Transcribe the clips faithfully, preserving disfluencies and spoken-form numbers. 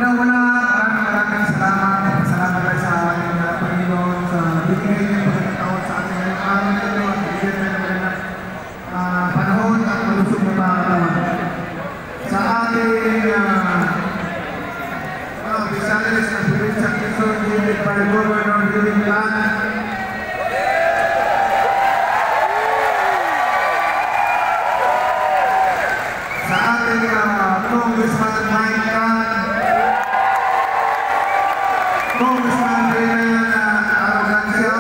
Una-una, maraming maraming salamat. Salamat tayo sa ating uh, Panginoon sa bigay niyo pagkakataon sa ating ngayong araw na ito at bigyan tayo ng magandang uh, panahon at malusog na mga katawan. Sa ating uh, mga opisyalis na sulit sa Quezon, David by Governor David Plan, sa ating uh, Congressman Mike Tan, Congressman Renan Arrogancia,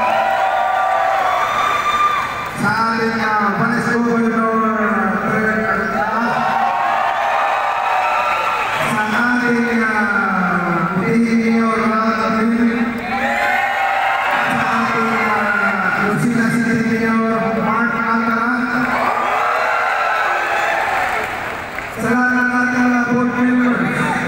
sa ating uh, Vice Governor Fred Arrogancia, sa ating uh, Mayor Rafael, sa ating uh, Lucina City Mayor Mark Alcaraz, sa lahat ng ating uh, board members.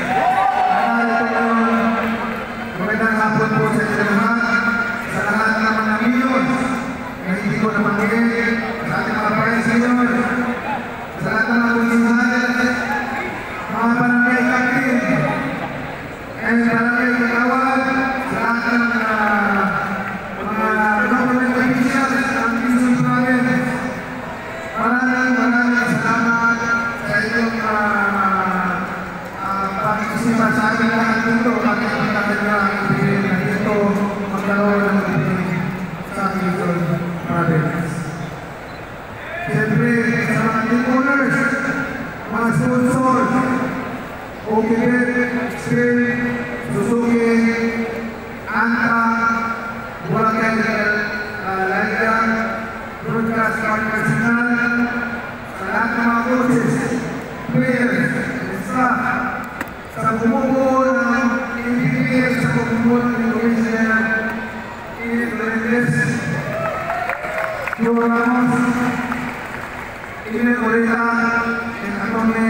Magandang hapon po sa inyo lahat, sa lahat ng mga amigos na hindi ko nabanggit, sa ating mga presidor, sa lahat ng mga munisipal, mga barangay captain, and barangay kagawad, sa lahat ng uh, mga government officials ng Quezon Province. Maraming maraming salamat sa inyong uh, uh, pag-isipan sa ating lahat dito at ang kanilang ibigay na dito magkaroon ng ibigay sa Quezon Province. Siyempre, sa mga team owners, mga sponsors, Okibet, Spin, Suzuki, Anta, Boracay, uh, Laika, Broadcast Partners National, sa lahat ng mga coaches, players, staff, sa bumubuo ng N B A, sa bumubuo ng Indonesia, Init Lorendes, Joe Ramos, Init Orita, and Atome,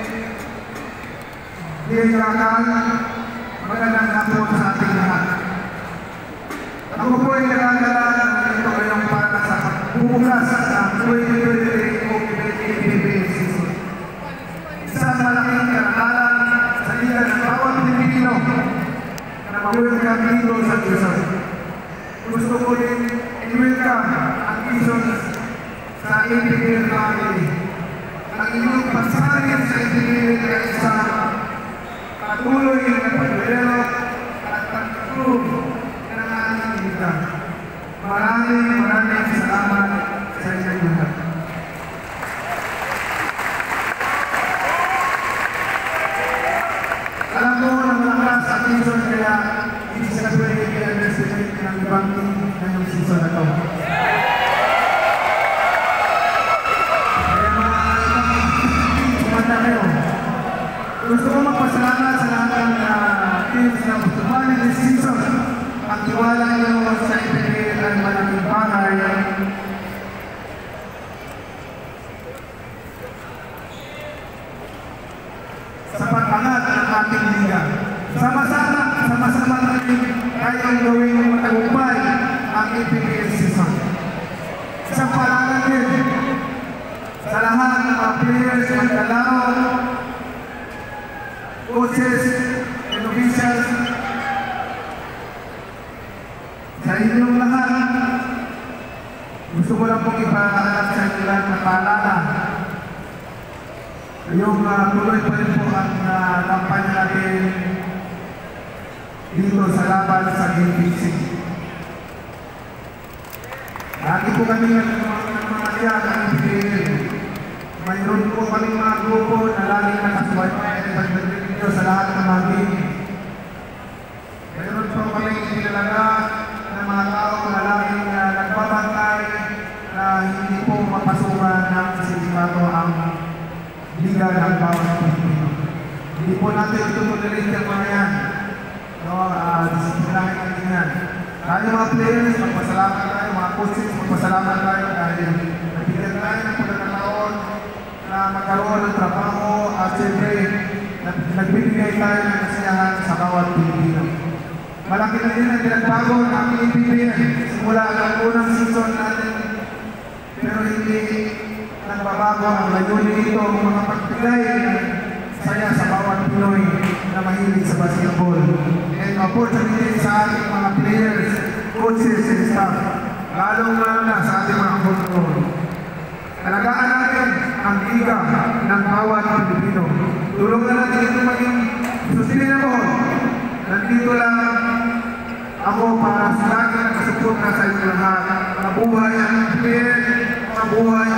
Dian Kakal, magandang hapon sa ating lahat. Ako po ay nagagala ng ito ngayong para sa bukas ng twenty twenty-three Okibet A P B season. Isang malaking karangalan sa liga ng bawat Pilipino na ma-welcome dito sa Quezon. Gusto ko rin i-welcome ang Quezon sa A P B family. Ang inyong pagsalit sa A P B ay sa patuloy na pag-develop at pag-improve ng ating liga. Maraming maraming salamat sa inyong lahat. Alam mo na malakas sa Quezon kaya hindi sila pwede i-underestimate ng ibang team ngayong season na ito. Kaya mga ibang sumanda kayo. Gusto ko magpasalamat sa lahat ng uh, teams na tumali this season. Ang tiwala nyo sa I P B ay malaking bagay. Sa pag-angat ng ating liga. Sama-sama, sama-sama natin kayang gawing matagumpay ang A P B season. Isang palanan din sa lahat ng mga players, mga kalaro, coaches, and officials, sa inyong lahat, gusto ko lang pong ipaalam sa inyo lahat na paalala. Yung uh, tuloy pa rin po ang uh, kampanya natin dito sa laban sa game fixing. Lagi po kami nagmamahal ng I P B L. Mayroon po kami mga grupo na laging nakasubaybay at pagdating sa lahat ng mga game. Mayroon po kami inilalaga ng mga tao na laging uh, nagbabantay na hindi po mapasukan ng sindikato ang liga ng bawat Pilipino. Hindi po natin ito mulalit yung mga yan. No, uh, disiplinahin natin yan. Tayo mga players, magpasalamat tayo, mga coaches, magpasalamat tayo dahil nabigyan tayo ng pagkakataon na magkaroon ng trabaho at siyempre nagbibigay tayo ng kasiyahan sa bawat Pilipino. Malaki na din ang pinagbago ng aming I P B L simula ang unang season natin, pero hindi nagbabago ang layunin nito ang mga pagbigay ng saya sa bawat Pinoy na mahilig sa basketball. And opportunity sa ating mga players, coaches, and staff, lalong-lalo na sa ating mga football. Alagaan natin ang liga ng bawat Pilipino. Tulungan natin ito maging sustainable. Nandito lang ako para sa lagi na kasuport na sa inyo lahat. Mabuhay ang player, mabuhay